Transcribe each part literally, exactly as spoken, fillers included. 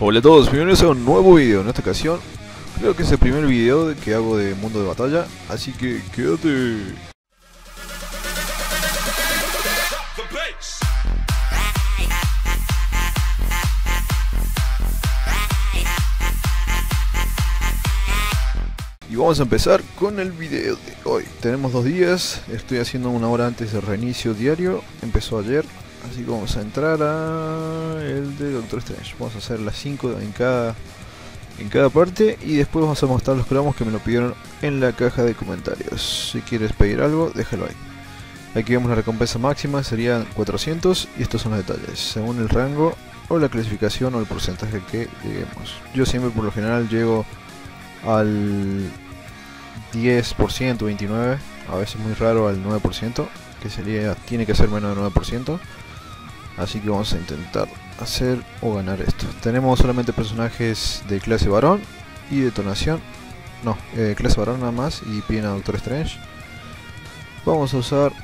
Hola a todos, bienvenidos a un nuevo video. En esta ocasión creo que es el primer video que hago de mundo de batalla, así que quédate. Y vamos a empezar con el video de hoy. Tenemos dos días, estoy haciendo una hora antes del reinicio diario, empezó ayer. Así que vamos a entrar a el de Doctor Strange. Vamos a hacer las cinco en cada en cada parte y después vamos a mostrar los cromos que me lo pidieron en la caja de comentarios. Si quieres pedir algo, déjalo ahí. Aquí vemos la recompensa máxima, serían cuatrocientos y estos son los detalles, según el rango o la clasificación o el porcentaje que lleguemos. Yo siempre por lo general llego al diez por ciento, veintinueve por ciento, a veces muy raro al nueve por ciento, que sería, tiene que ser menos del nueve por ciento. Así que vamos a intentar hacer o ganar esto. Tenemos solamente personajes de clase varón y detonación. No, eh, clase varón nada más y piden a Doctor Strange. Vamos a usar...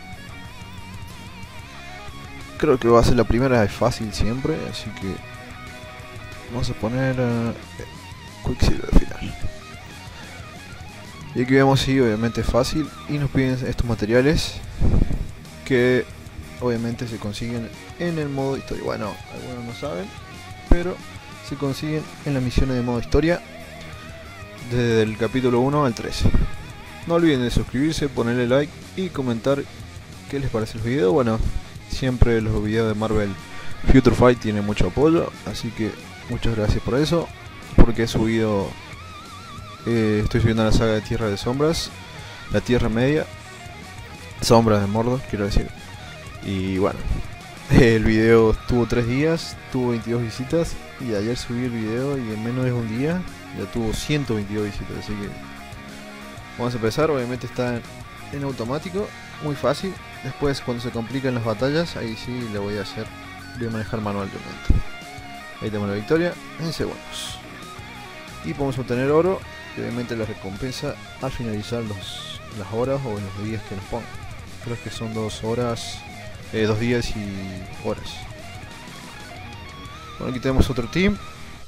Creo que va a ser la primera, es fácil siempre, así que... Vamos a poner uh, Quicksilver al final. Y aquí vemos si obviamente es fácil y nos piden estos materiales que obviamente se consiguen en el modo historia. Bueno, algunos no saben, pero se consiguen en las misiones de modo historia desde el capítulo uno al trece. No olviden de suscribirse, ponerle like y comentar qué les parece el video. Bueno, siempre los videos de Marvel Future Fight tienen mucho apoyo, así que muchas gracias por eso, porque he subido eh, estoy subiendo la saga de Tierra de Sombras, la Tierra Media, Sombras de Mordor, quiero decir. Y bueno, el video tuvo tres días, tuvo veintidós visitas y ayer subí el video y en menos de un día ya tuvo ciento veintidós visitas, así que vamos a empezar. Obviamente está en automático, muy fácil. Después cuando se complican las batallas, ahí sí le voy a hacer, voy a manejar manualmente. Ahí tenemos la victoria en segundos. Y podemos obtener oro, y obviamente la recompensa al finalizar los, las horas o los días que nos pongan. Creo que son dos horas. Eh, dos días y horas. Bueno, aquí tenemos otro team.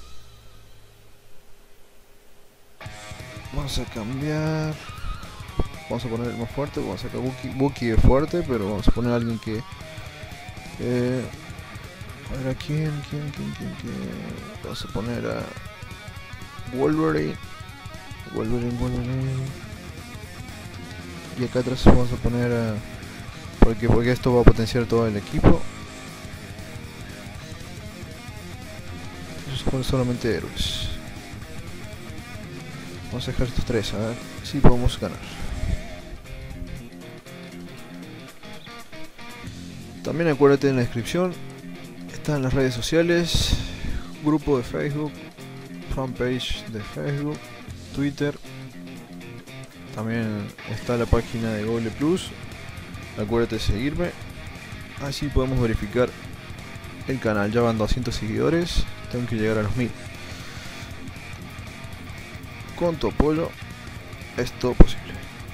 Vamos a cambiar. Vamos a poner el más fuerte. Vamos a sacar Bucky. Bucky es fuerte, pero vamos a poner a alguien que... Eh, a ver a quién, quién, quién, quién, quién. Vamos a poner a Wolverine. Wolverine, Wolverine. Y acá atrás vamos a poner a... Porque, porque esto va a potenciar todo el equipo. Esos son solamente héroes. Vamos a dejar estos tres, a ver si podemos ganar. También acuérdate en la descripción, están las redes sociales, grupo de Facebook, fanpage de Facebook, Twitter. También está la página de Google Plus. Acuérdate de seguirme, así podemos verificar el canal. Ya van doscientos seguidores, tengo que llegar a los mil. Con tu apoyo es todo posible.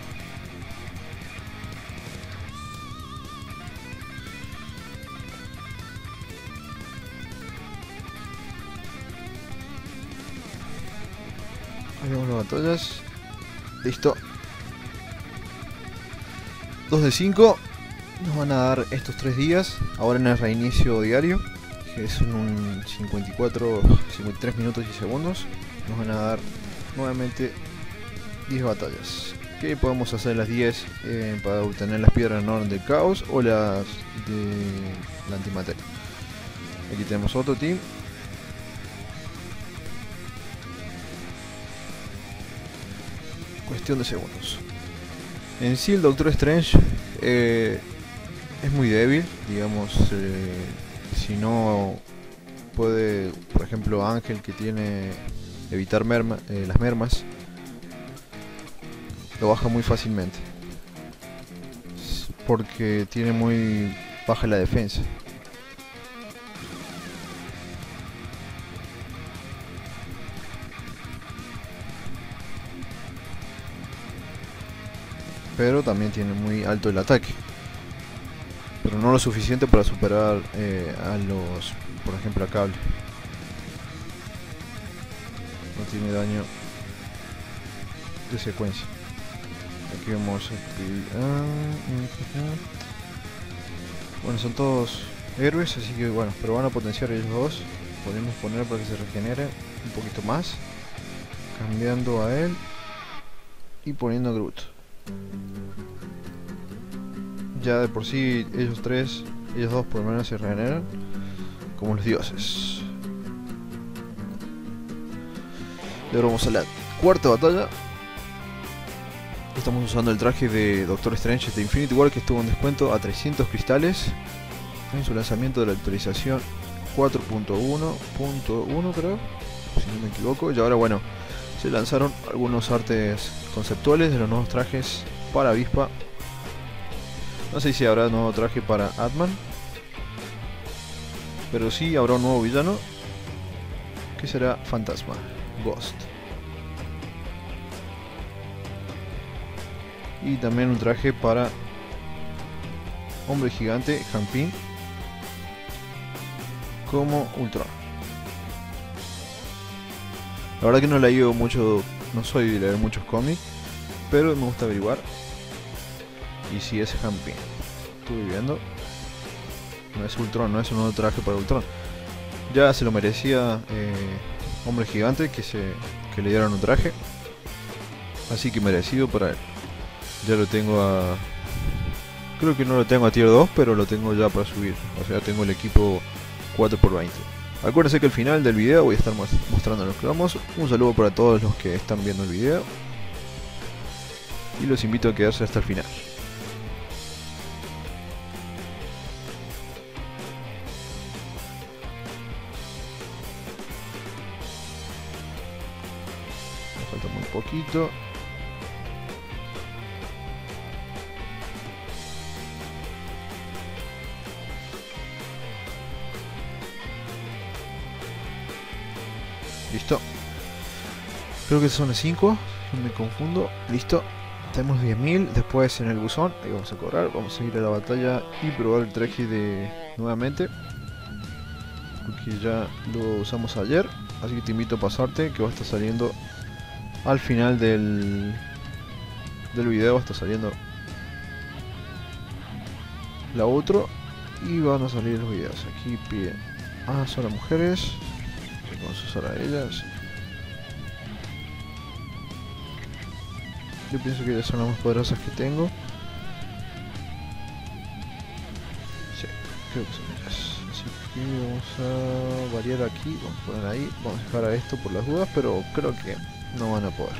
Ahí vemos las batallas. Listo. dos de cinco nos van a dar estos tres días. Ahora en el reinicio diario, que es un cincuenta y cuatro, cincuenta y tres minutos y segundos, nos van a dar nuevamente diez batallas. Que podemos hacer las diez eh, para obtener las piedras Norn del caos o las de la antimateria. Aquí tenemos otro team. Cuestión de segundos. En sí el Doctor Strange eh, es muy débil, digamos, eh, si no puede, por ejemplo Ángel, que tiene evitar merma, eh, las mermas, lo baja muy fácilmente, porque tiene muy baja la defensa. Pero también tiene muy alto el ataque. pero no lo suficiente para superar eh, a los, por ejemplo, a Cable. no tiene daño de secuencia. Aquí vamos a escribir. Ah, uh, uh, uh. Bueno, son todos héroes, así que bueno, pero van a potenciar ellos dos. Podemos poner para que se regenere un poquito más, cambiando a él y poniendo a Groot. Ya de por sí ellos tres, ellos dos por lo menos se regeneran como los dioses. Y ahora vamos a la cuarta batalla. Estamos usando el traje de Doctor Strange de Infinity War, que estuvo en descuento a trescientos cristales en su lanzamiento de la actualización cuatro punto uno punto uno, creo, si no me equivoco. Y ahora bueno, se lanzaron algunos artes conceptuales de los nuevos trajes para Avispa. No sé si habrá nuevo traje para Ant-Man, pero sí habrá un nuevo villano, que será Fantasma, Ghost. Y también un traje para Hombre Gigante, Han Pym, como Ultron. La verdad que no he leído mucho, no soy de leer muchos cómics, pero me gusta averiguar. Y si es Han Pym, estuve viendo, no es Ultron, no es un nuevo traje para Ultron. Ya se lo merecía eh, Hombre Gigante que se que le dieran un traje, así que merecido para él. Ya lo tengo a... Creo que no lo tengo a tier dos, pero lo tengo ya para subir. O sea, tengo el equipo cuatro por veinte. Acuérdense que al final del video voy a estar mostrando los cromos. Un saludo para todos los que están viendo el video. Y los invito a quedarse hasta el final. Me falta muy poquito. Listo. Creo que son las cinco. No me confundo. Listo. Tenemos diez mil. Después en el buzón. Ahí vamos a cobrar. Vamos a ir a la batalla y probar el traje de nuevamente. Porque ya lo usamos ayer. Así que te invito a pasarte. Que va a estar saliendo al final del, del video. Va a estar saliendo la otro. Y van a salir los videos. Aquí piden. Ah, son las mujeres. Vamos a usar a ellas. Yo pienso que ellas son las más poderosas que tengo. Sí, creo que son ellas. Así que vamos a variar aquí. Vamos a poner ahí. Vamos a dejar a esto por las dudas, pero creo que no van a poder.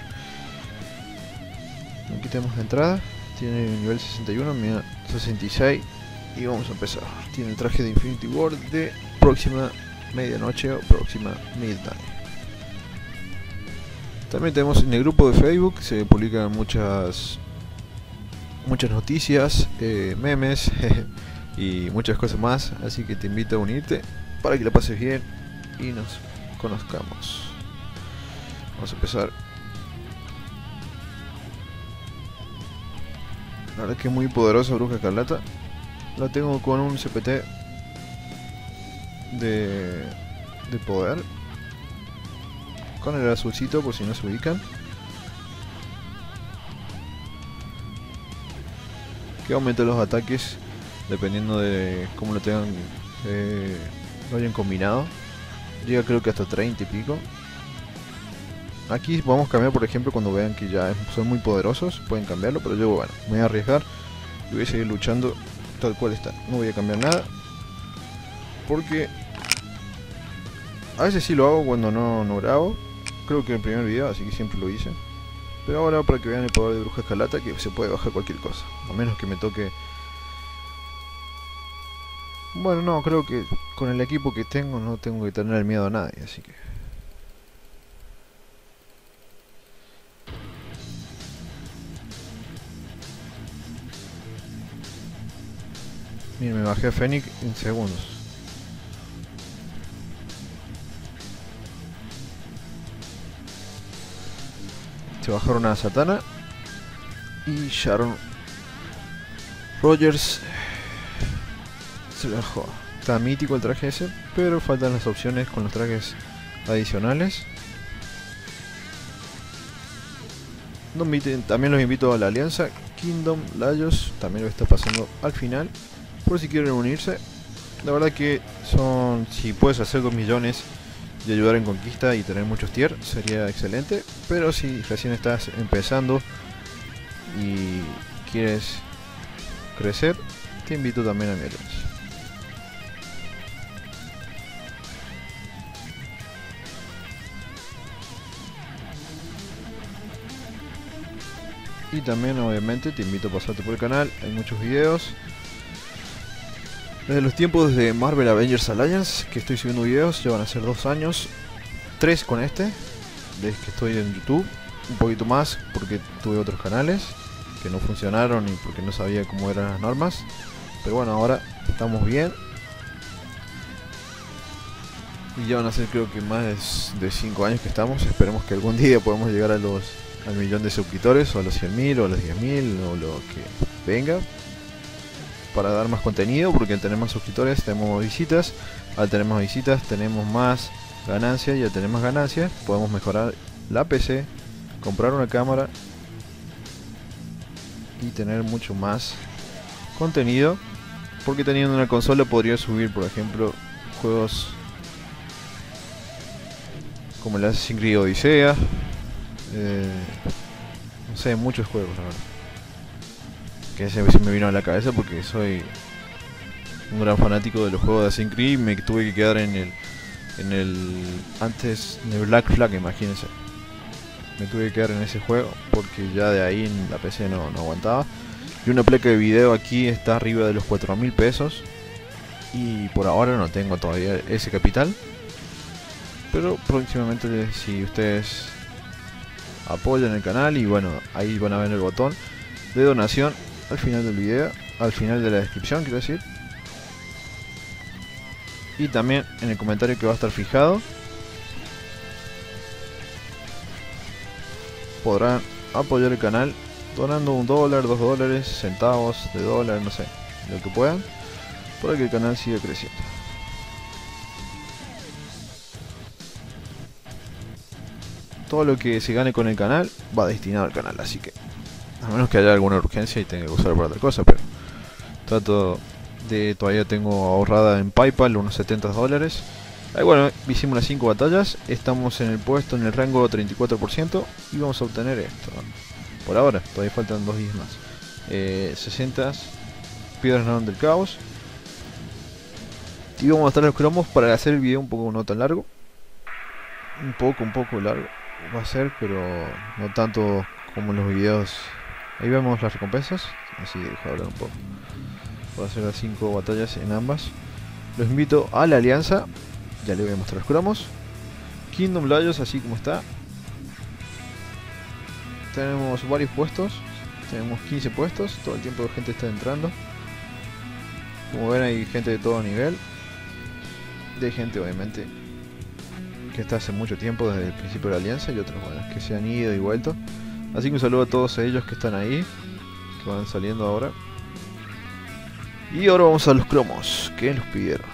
Aquí tenemos la entrada. Tiene nivel sesenta y uno, mira, sesenta y seis. Y vamos a empezar. Tiene el traje de Infinity War de próxima medianoche o próxima midnight. También tenemos en el grupo de Facebook, se publican muchas muchas noticias, eh, memes y muchas cosas más, así que te invito a unirte para que la pases bien y nos conozcamos. Vamos a empezar. La verdad que es muy poderosa Bruja Escarlata. La tengo con un C P T De, de poder, con el azulcito por si no se ubican, que aumenta los ataques dependiendo de cómo lo tengan, eh, lo hayan combinado. Llega creo que hasta treinta y pico. Aquí podemos cambiar, por ejemplo, cuando vean que ya son muy poderosos pueden cambiarlo, pero yo bueno, me voy a arriesgar y voy a seguir luchando tal cual está. No voy a cambiar nada porque a veces sí lo hago cuando no, no grabo. Creo que en el primer video, así que siempre lo hice. Pero ahora para que vean el poder de Bruja Escarlata, que se puede bajar cualquier cosa. A menos que me toque... Bueno, no, creo que con el equipo que tengo no tengo que tener miedo a nadie, así que... Miren, me bajé a Fénix en segundos. Se bajaron a Satana y Sharon Rogers se bajó. Está mítico el traje ese, pero faltan las opciones con los trajes adicionales. No inviten, también los invito a la alianza Kingdom Laios, también lo está pasando al final, por si quieren unirse. La verdad que son, si puedes hacer dos millones y ayudar en conquista y tener muchos tier, sería excelente. Pero si recién estás empezando y quieres crecer, te invito también a mi alianza. Y también obviamente te invito a pasarte por el canal, hay muchos videos. Desde los tiempos de Marvel Avengers Alliance que estoy subiendo videos, ya van a ser dos años, tres con este, desde que estoy en YouTube, un poquito más porque tuve otros canales que no funcionaron y porque no sabía cómo eran las normas. Pero bueno, ahora estamos bien. Y ya van a ser creo que más de cinco años que estamos, esperemos que algún día podamos llegar a los al millón de suscriptores, o a los cien mil, o a los diez mil, o lo que venga, para dar más contenido, porque al tener más suscriptores tenemos más visitas, al tener más visitas tenemos más ganancias, y al tener más ganancias podemos mejorar la P C, comprar una cámara y tener mucho más contenido, porque teniendo una consola podría subir, por ejemplo, juegos como el Assassin's Creed Odyssey. Eh, no sé, muchos juegos, la verdad, que ese se me vino a la cabeza porque soy un gran fanático de los juegos de Assassin's Creed. Me tuve que quedar en el en el antes de Black Flag, imagínense, me tuve que quedar en ese juego porque ya de ahí en la P C no, no aguantaba. Y una placa de video aquí está arriba de los cuatro mil pesos y por ahora no tengo todavía ese capital, pero próximamente, si ustedes apoyan el canal, y bueno, ahí van a ver el botón de donación al final del video, al final de la descripción, quiero decir, y también en el comentario que va a estar fijado podrán apoyar el canal donando un dólar, dos dólares, centavos de dólar, no sé, lo que puedan, para que el canal siga creciendo. Todo lo que se gane con el canal va destinado al canal, así que a menos que haya alguna urgencia y tenga que usar para otra cosa, pero trato de, todavía tengo ahorrada en PayPal unos setenta dólares. Ahí, bueno, hicimos las cinco batallas, estamos en el puesto, en el rango treinta y cuatro por ciento, y vamos a obtener esto, ¿no? Por ahora, todavía faltan dos días más. eh, sesenta piedras no del caos, y vamos a mostrar los cromos para hacer el video un poco no tan largo, un poco, un poco largo va a ser, pero no tanto como en los videos. Ahí vemos las recompensas, así dejo hablar un poco. Voy a hacer las cinco batallas en ambas. Los invito a la alianza, ya les voy a mostrar los cromos. Kingdom Laios, así como está. Tenemos varios puestos, tenemos quince puestos, todo el tiempo la gente está entrando. Como ven, hay gente de todo nivel, de gente obviamente que está hace mucho tiempo, desde el principio de la alianza, y otros, bueno, que se han ido y vuelto. Así que un saludo a todos ellos que están ahí, que van saliendo ahora. Y ahora vamos a los cromos que nos pidieron.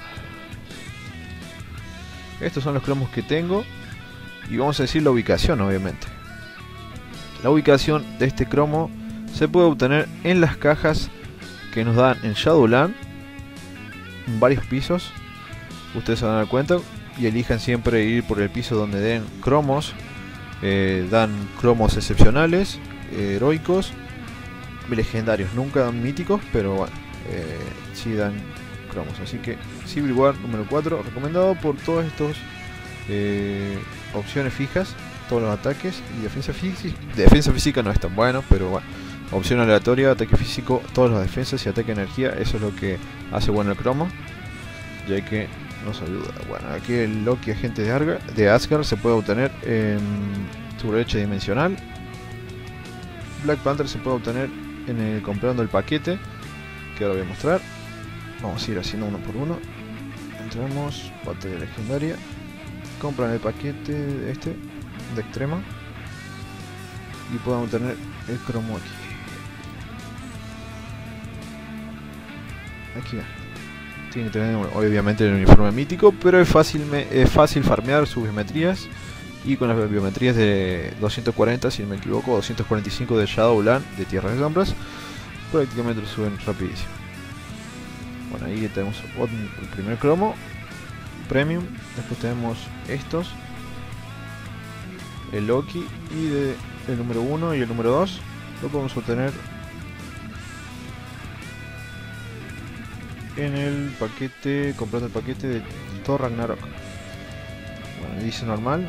Estos son los cromos que tengo, y vamos a decir la ubicación, obviamente. La ubicación de este cromo se puede obtener en las cajas que nos dan en Shadowland, en varios pisos. Ustedes se van a dar cuenta y elijan siempre ir por el piso donde den cromos. Eh, dan cromos excepcionales, eh, heroicos y legendarios. Nunca dan míticos, pero bueno, eh, sí dan cromos. Así que Civil War número cuatro, recomendado por todos estos eh, opciones fijas, todos los ataques, y defensa física. Defensa física no es tan bueno, pero bueno. Opción aleatoria, ataque físico, todas las defensas y ataque energía. Eso es lo que hace bueno el cromo, ya que nos ayuda. Bueno, aquí el Loki agente de, Arga, de Asgard se puede obtener en su brecha dimensional. Black Panther se puede obtener en el, comprando el paquete, que ahora voy a mostrar. Vamos a ir haciendo uno por uno. Entramos, batalla legendaria, compran el paquete de este de extrema y pueden obtener el cromo aquí. Aquí va. Tiene que tener obviamente el uniforme mítico, pero es fácil, es fácil farmear sus geometrías Y con las biometrías de doscientos cuarenta, si no me equivoco, doscientos cuarenta y cinco de Shadowland, de Tierras de Sombras, prácticamente lo suben rapidísimo. Bueno, ahí tenemos el primer cromo Premium. Después tenemos estos, el Loki, y de, el número uno y el número dos lo podemos obtener en el paquete, comprando el paquete de Thor Ragnarok. Bueno, dice normal.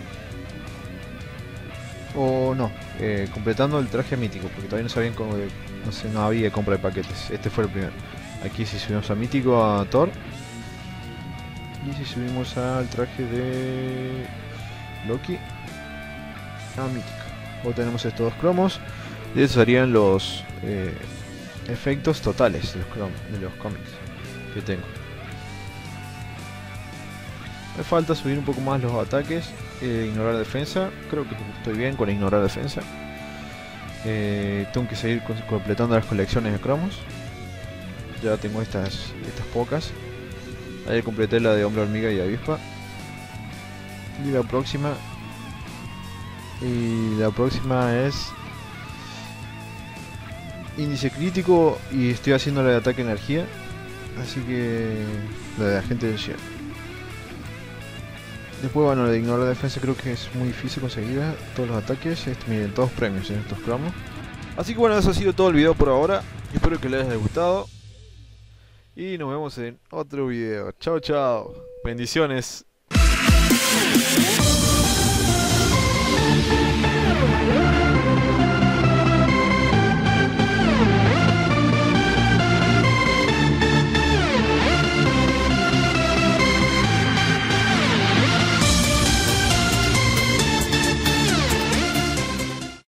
O no, eh, completando el traje mítico, porque todavía no sabían cómo, no sé, no había compra de paquetes. Este fue el primero. Aquí si subimos a mítico a Thor. Y si subimos al traje de Loki a mítico. O tenemos estos dos cromos. Y esos serían los eh, efectos totales de los, cromos, de los cómics que tengo. Me falta subir un poco más los ataques. Eh, ignorar defensa. Creo que estoy bien con ignorar defensa. Eh, tengo que seguir completando las colecciones de cromos. Ya tengo estas, estas pocas. Ayer completé la de Hombre Hormiga y Avispa. Y la próxima. Y la próxima es índice crítico. Y estoy haciendo la de ataque energía. Así que la de agente del cielo. Después, bueno, la de ignorar defensa creo que es muy difícil conseguirla. Todos los ataques, este, miren, todos premios en estos cromos. Así que bueno, eso ha sido todo el video por ahora. Espero que les haya gustado. Y nos vemos en otro video. Chao, chao. Bendiciones.